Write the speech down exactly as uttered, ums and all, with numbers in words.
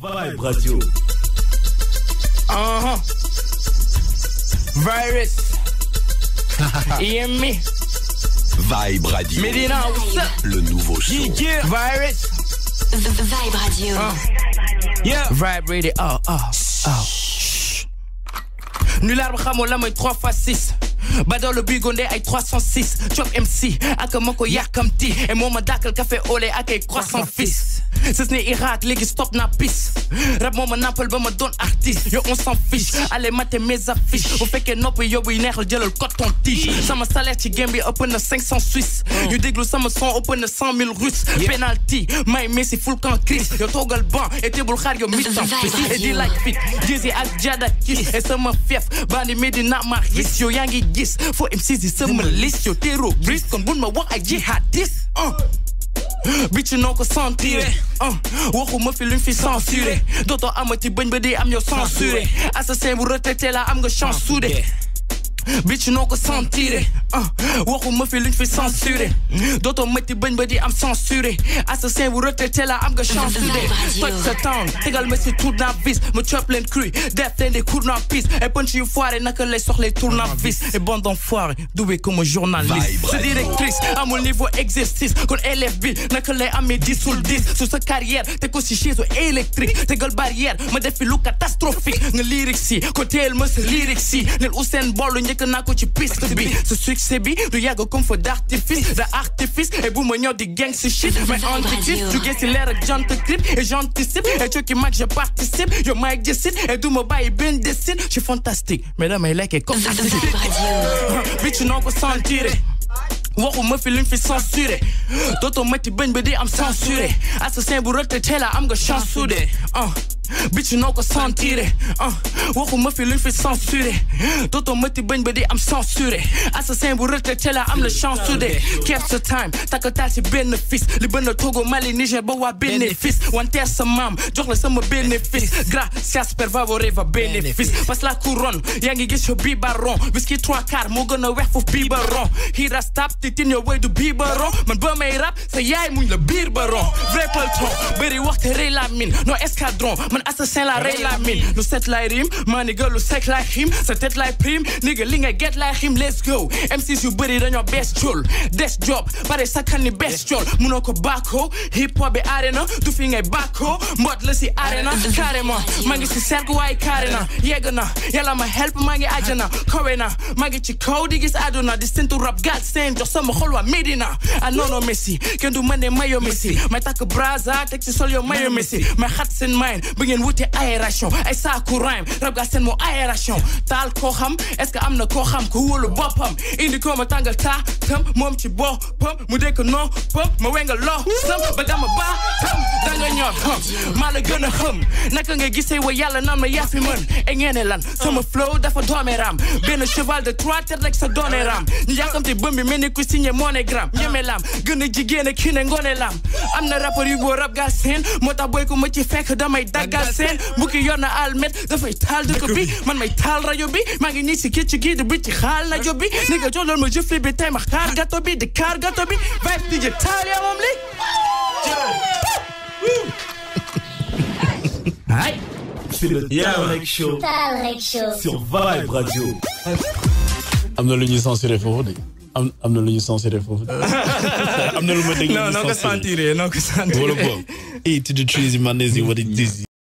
Vibe Radio. Uh-huh. Virus. E M E. Vibe Radio. Medina, what's up? Le nouveau show. Yeah. Virus. Vibe Radio. Uh. Yeah. Vibe Radio. Oh, oh, oh. Nul arbre xamoo la mooy trois fois six. Badoo le bigonde ay trois cent six. Chop M C ak mako yàkkamti. Et moom ma dàkkal café au lait ak ay croissant fils. Ce n'est Irak, léegi stop na pis. Rap moom ma nappal ba ma doon artiste. Yo on s'en fiche. Allez mater mes affiches. Bu fekkee nopp yow buy neexal jëlal coton tige. Sama salaire ci game bi ëpp na cinq cents Suisse. Ñu déglu sama son ëpp na cent mille Russes. Penalty, may Messi full camp Chris. Yo toogal ban et tebul xaar yo mi-temps fils. Et di like fit, Jay-Z ak Jada Kiss. Et sama fief, bandi Medina ma ris. Yo yaa ngi gis, fo M C si sama liste. Yo terroriste, kon bun ma wax ay jihadiste. Bitch you noo ko sentir waxuma fi luñ fi censuré dootoo amati bañ ba di am ñoo censuré assassin bu retraité la am nga chance soudé bitch you noo ko sentir waxuma fi luñ fi censuré dootoo amati bañ ba di am censuré assassin bu retraité la am nga chance soudé toj sa town tegal ma si tournevis ma chop leen cru def leen des tournevis et punch yu foiré naka lay soxlay tournevis et bande d'enfoiré doué comme journaliste sa directrice amul niveau exercice kon élève bi naka lay amee dix sur dix sur sa carrière te ko si chaise électrique tegal barrière ma def fi lu catastrophique nga lyrics si ko teel ma sa lyrics si nel Usain Bolt njëkk naa ko ci piste bi ce succès bi du yàgg comme feu d'artifice de artifice et bu ma ñëw di gang si shit mais antichrist tu gis si leer ak jant clip et j'anticipe et cooki mag je participe yo may jësit et du ma bàyyi benn décide je suis fantastique mais damay lekkee comme bitch noo ko sentir waxuma fi luñ fi censuré dootoo mati bañ ba di am censuré assassin bu retraité la am nga chance soudé bitch noo ko sentir waxuma fi luñ fi censuré dootoo mati bañ ba di am censuré assassin bu retraité la am la chance soudé keep sa time takkatal si bénéfice li bën a Togo Mali Niger ba waa bénéfice wanteer sa maam jox la sama bénéfice gracias per favore va bénéfice parce la couronne yaa ngi gis yo biberon whisky trois quarts moo gën a wex foofu biberon hira stop titin yo way du biberon man ba may rap sa yaay muñ la biir baron vrai palton bëri waxte rey la mine no escadron man assassin la rey la mine lu set lay rime maa nigga lu sec lay xim sa tête lay prime nigga li nga get lay xim let's go M Cs yu bëri dañoo best jol des job pare sakkan ni best jol munoo ko bako hip hop bi arena du fi ngay bako mbot la si arena carrément maa ngi si cercle waaye carrément yegg na yàlla ma help maa ngi ajana kawe na maa ngi ci kaw di gis àdduna di sentu rap gal seen jox sama xol waa Medina a nono Messi kenn du mën ne mayo Messi may takk braza teg ci sol yo mayo Messi may xat seen main ba ngeen wute aération ay saaku rhyme rap gal seen moo aération taal koo xam est-ce que am na koo xam ku wóolu boppam indi ko ma tàngal taa tam moom ci boppam mu dekk non pam ma wenga loo sam ba dama baa tam danga ñor xam maa la gën a xam naka nga gisee wa yàlla naan ma yaa fi mën e ngeene lan sama flow dafa doomeram benn cheval de trois têtes rek sa dooneram ñu yàkkamte bëm bi mel ni ku signé monogramme ñeme lam gën a jigéen ak kii ne ngoone lam am na rapport yu boo rap gal seen moo tax boy ko ma ci fekk damay daggal seen bukki yor na almet dafay taal dëkk bi man may taal rajo bi maa ngi nii si kicc gi di bi ci xaal na job bi ni nga jox loolu ma jëfli bi tey ma xaar gato bi di kaar gato bi vibe di taal yaa moom li Aïe, c'est le Talrec Show. Talrec Show. Sur Vibe Radio. am na lu ñuy censuré foofu de am am na lu ñuy censuré foofu de am na lu ma dégg. non non ko sentiré non ko sentiré. wala boobu. Hey to the trees man is what it is.